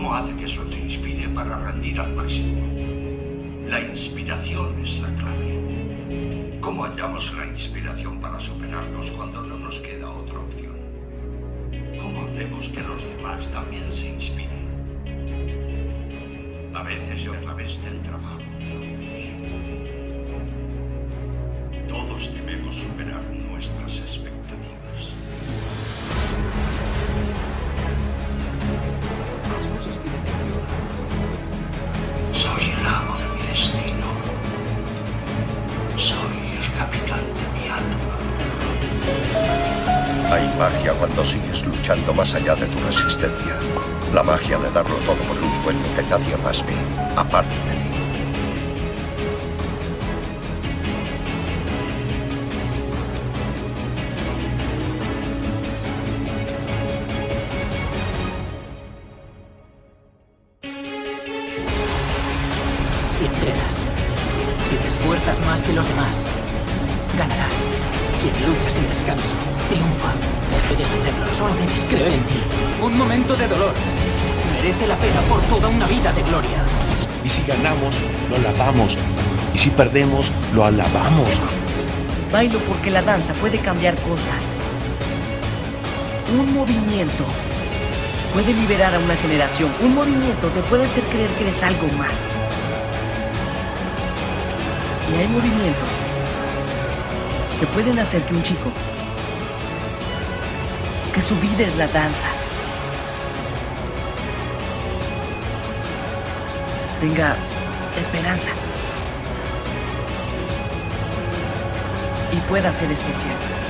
¿Cómo hace que eso te inspire para rendir al máximo? La inspiración es la clave. ¿Cómo hallamos la inspiración para superarnos cuando no nos queda otra opción? ¿Cómo hacemos que los demás también se inspiren? A veces a través del trabajo de otros. Todos debemos superar nuestras expectativas. Las cosas tienen que mejorar. Soy el amo de mi destino. Soy el capitán de mi alma. Hay magia cuando sigues luchando más allá de tu resistencia. La magia de darlo todo por un sueño que nadie más ve, aparte de ti. Si entrenas, si te esfuerzas más que los demás, ganarás. Quien lucha sin descanso, triunfa. Puedes hacerlo, solo debes creer en ti. Un momento de dolor merece la pena por toda una vida de gloria. Y si ganamos, lo alabamos. Y si perdemos, lo alabamos. Bailo porque la danza puede cambiar cosas. Un movimiento puede liberar a una generación. Un movimiento te puede hacer creer que eres algo más. Y hay movimientos que pueden hacer que un chico, que su vida es la danza, tenga esperanza y pueda ser especial.